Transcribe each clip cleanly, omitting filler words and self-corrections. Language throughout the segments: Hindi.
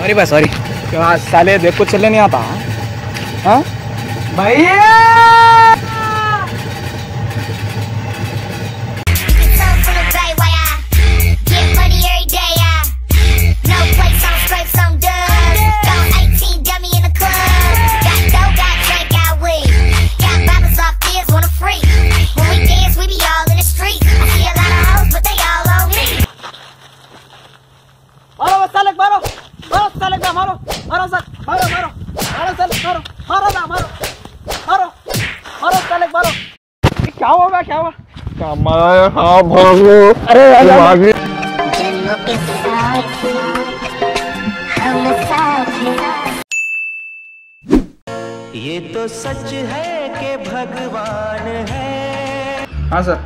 सॉरी भाई सॉरी। क्या साले देख को चलने नहीं आता? हाँ भैया क्या होगा क्या हुआ? हाँ भागो। अरे ये तो सच है कि भगवान है। हाँ सर,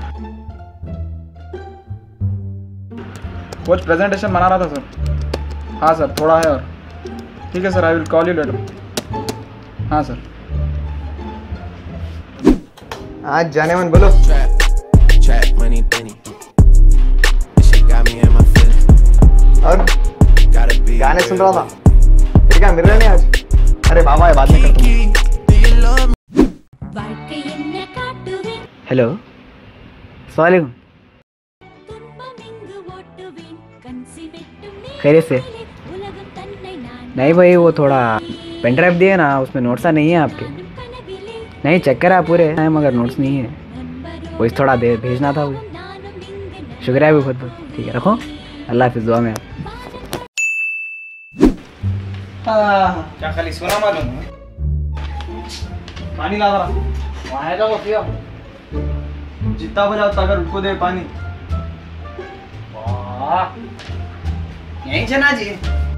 कुछ प्रेजेंटेशन बना रहा था सर। हाँ सर थोड़ा है और ठीक है sir, I will call you later. हाँ सर। आज जाने मन बोलो। और गाने सुन रहा था। ठीक है मिल रहे नहीं आज? अरे बाबा है बाद में करता हूँ। हेलो अस्सलामुअलैकुम। खैरियत से? नहीं भाई वो थोड़ा पेन ड्राइव दिए ना, उसमें नोट्स नहीं है आपके। नहीं चेक करा पूरे हैं मगर नोट्स नहीं है, वही थोड़ा दे भेजना था वो। शुक्रिया भी बहुत बहुत। ठीक है रखो, अल्लाह हाफिज़, दुआ में आप। क्या खाली सुना मालूम पानी ला रहा वहाँ है वो पिया जितना बजा अगर उसको दे पानी। वाह यहीं जना जी।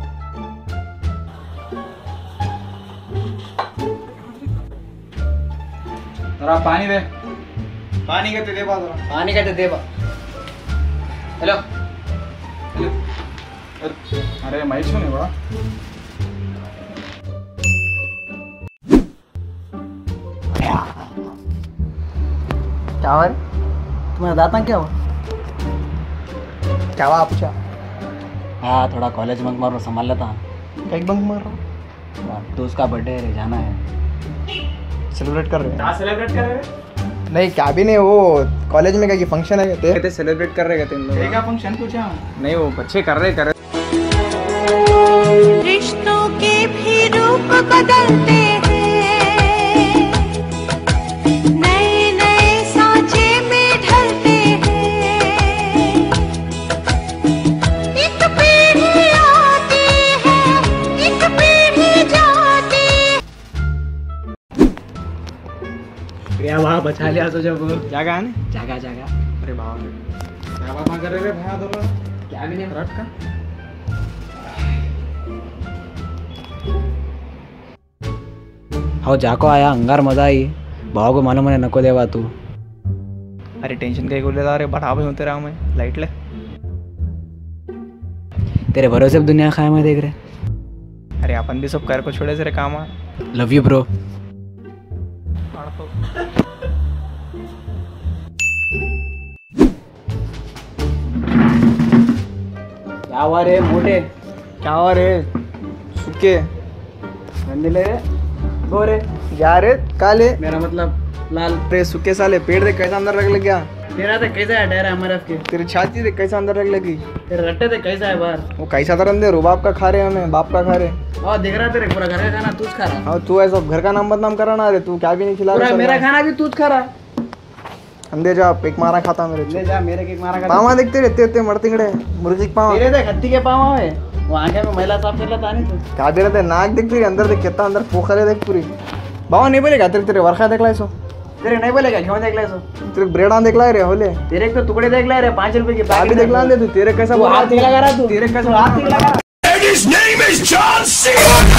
जरा पानी दे। पानी कहते दे बा जरा। पानी कहते दे बा। Hello hello. अरे मैं क्यों नहीं बड़ा? क्या हुआ? तुम्हें बताता क्या हुआ? क्या हुआ आप? पूछा? हाँ थोड़ा कॉलेज बंक मारो, संभाल लेता हूँ। क्या बंक मार रहा हूँ? तो उसका बर्थडे है, जाना है। सेलिब्रेट कर रहे हैं? क्या सेलिब्रेट कर रहे हैं? नहीं क्या भी नहीं, वो कॉलेज में क्या फंक्शन है कहते सेलिब्रेट कर रहे कहते हैं लोग। क्या फंक्शन पूछा? नहीं वो बच्चे कर रहे रिश्तों के भी रूप बदलते वहाँ बचा लिया तो जब जागा है ना जागा जागा। अरे बाबा क्या बाबा कर रहे भैया दोनों? क्या भी नहीं रट का। हाँ जाको आया अंगार मजा आई। भाव को मालूम है नको देवा तू। अरे टेंशन कहीं को लेता? अरे बढ़ा भी होते रहा मैं लाइट ले। तेरे भरोसे अब दुनिया खाया मैं देख रहे। अरे अपन भी सब कर को छोड़े से काम आ। Love you bro. क्या हुआ रे मोटे? क्या हुआ रे सुके गंदले गोरे जा रे काले? मेरा मतलब लाल रे सुके साले। पेड़ देख कैसा अंदर रख लग गया। तेरा तो कैसा है डर है हमारे के? तेरी छाती देख कैसा अंदर रख लगी। तेरे रट्टे देख कैसा है बाहर। वो कैसा तरह अंदर रुबाब का खा रहे हमें, बाप का खा रहे। और देख रहा तेरे पूरा घर का खाना तू खा रहा। हाँ तू ऐसा घर का नाम बदनाम करा ना। रे तू क्या भी नहीं खिला रहा। मेरा खाना भी तू खा रहा। अंदे जा एक मारा खाता मेरे। ले जा मेरे के एक मारा खाता। पावा देखते रहते रहते मरतिंगड़े मुर्गी के पावा। तेरे देख हत्ती के पावा है वो आंखें में मैला साफ कर लेता नहीं तू। क्या दे रहते नाक देख तेरी अंदर देख कितना अंदर पोखरे देख पूरी। बाबा नहीं बोलेगा तेरे तेरे वर्षा देख ला सो। तेरे नहीं बोलेगा क्यों देख ला सो? तेरे ब्रेड देख ला रे होले। तेरे तो टुकड़े देख ला रे 5 रुपए के पैकेट देख ला दे तू। तेरे कैसा हाथ लगा रहा तू? तेरे कैसा हाथ लगा? His name is John C.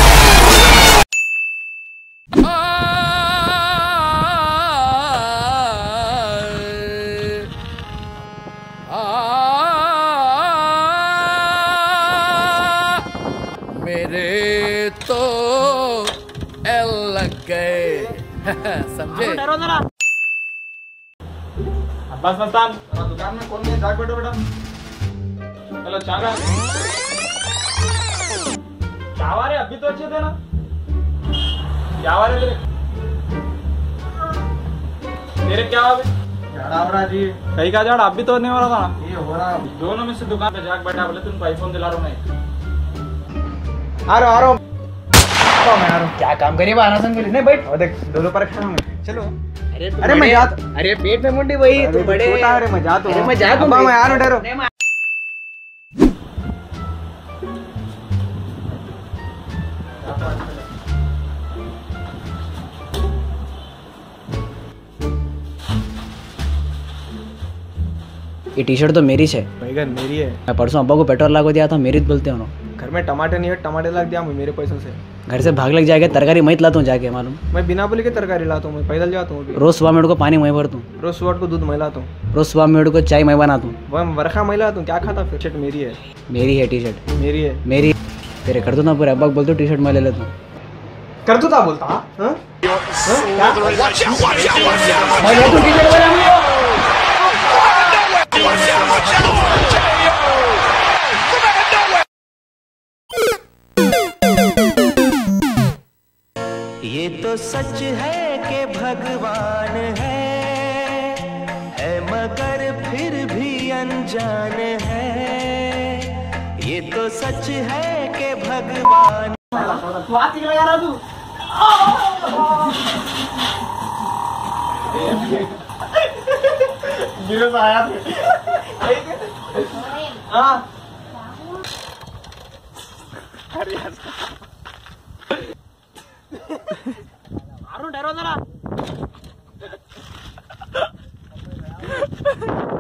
मेरे तो एल लग गए समझे? डरो जरा। बस मस्तान दुकान में कौन है? जाग बैठो बेटा। चलो चागा क्या वारे अभी तो अच्छे थे ना, क्या वारे तेरे क्या हुआ झाड़ा जी? कहीं का झाड़ा अभी तो नहीं हो रहा था, ये हो रहा। दोनों में से दुकान पे जाके बैठा, बोले तुमको आईफोन दिला रहा हूँ मैं। आ रहा हूँ क्या काम करिए नहीं बैठ और देख दोनों पर खड़ा हूँ मैं। चलो अरे मैं जात, अरे पेट में मुंडी वही तू बड़े, अरे मैं जाता हूँ, मैं जाता हूँ, मैं आ रहा हूँ डरो। ये टी शर्ट तो मेरी है बैगन मेरी है। मैं परसों अब्बा को पेट्रोल ला को दिया था, मेरी बोलते हो ना। घर में टमाटर नहीं है, टमाटर ला दिया मेरे पैसों से। घर से भाग लग जाएगा, तरकारी मैं लाता हूँ जाके, मालूम। मैं बिना बोले के तरकारी लाता हूँ, मैं पैदल जाता हूँ। रोज सुबह मेरे को पानी मैं भरता हूँ, रोज सुबह को दूध मैं लाता हूँ, रोज सुबह मेरे को चाय मैं बनाता हूँ। वह वर्षा मैं लाता हूँ, क्या खाता फिर? शर्ट मेरी है, मेरी है टी शर्ट, मेरी है, मेरी। तेरे कर दो ना पूरे, अब्बा को बोलते टी शर्ट मैं ले लेता हूँ। कर दो था बोलता हाँ? ये तो सच है कि भगवान है मगर फिर भी अनजान है। ये तो सच है कि भगवान। डरो जरा